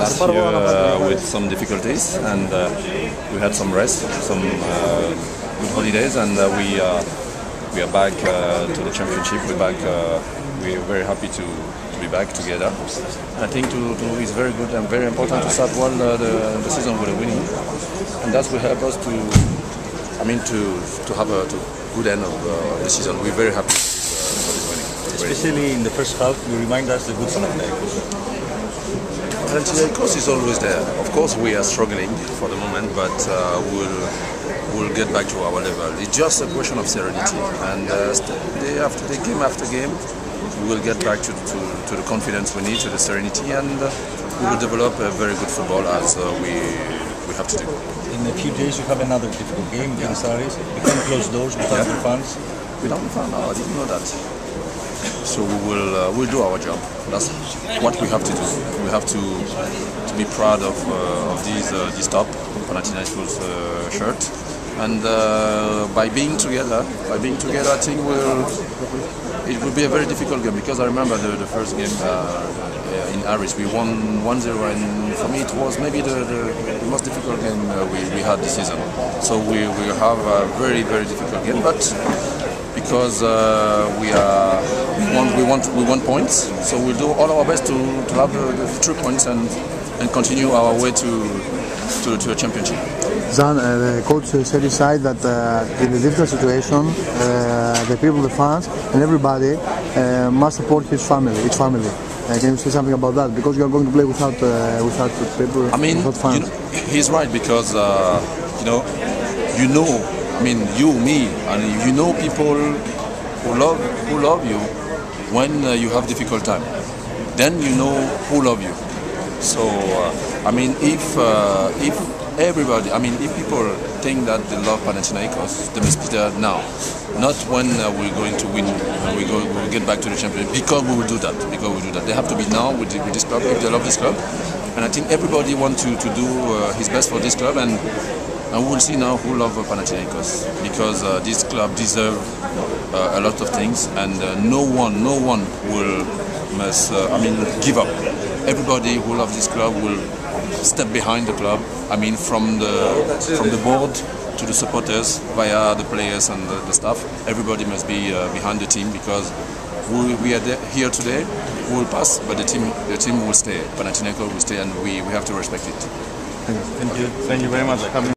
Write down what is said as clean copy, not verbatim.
last year with some difficulties, and we had some rest, some good holidays, and we are back to the championship. We're very happy to be back together. I think it's very good and very important to start well the season with a winning, and that will help us to have a good end of the season. We're very happy for this winning. Especially in the first half, you remind us the good Panathinaikos. Panathinaikos is always there. Of course, we are struggling for the moment, but we'll get back to our level. It's just a question of serenity, and day after day, game after game, we will get back to the confidence we need, to the serenity, and we will develop a very good football as we have to do. In a few days, you have another difficult game against Aris. You can close doors without the fans. Without the fans? No, I didn't know that. So we'll do our job. That's what we have to do. We have to be proud of this top Panathinaikos shirt, and by being together, I think it will be a very difficult game, because I remember the first game in Aris, we won 1-0, and for me it was maybe the most difficult game we had this season. So we have a very, very difficult game, but because we want points, so we'll do all our best to have the 3 points and continue our way to a championship. Zan, the coach said inside that in a difficult situation, the people, the fans, and everybody must support each family. Can you say something about that? Because you are going to play without people, without fans. He's right, because you, me, and you know people who love you when you have difficult time. Then you know who love you. So if people think that they love Panathinaikos, they must be there now, not when we're going to win. We'll get back to the championship, because we will do that. They have to be now with this club if they love this club, and I think everybody wants to do his best for this club, and we will see now who love Panathinaikos, because this club deserves a lot of things, and no one must give up. Everybody who loves this club will step behind the club. From the board to the supporters, via the players and the staff. Everybody must be behind the team, because we are here today. We will pass, but the team will stay. Panathinaikos will stay, and we have to respect it. Thank you very much.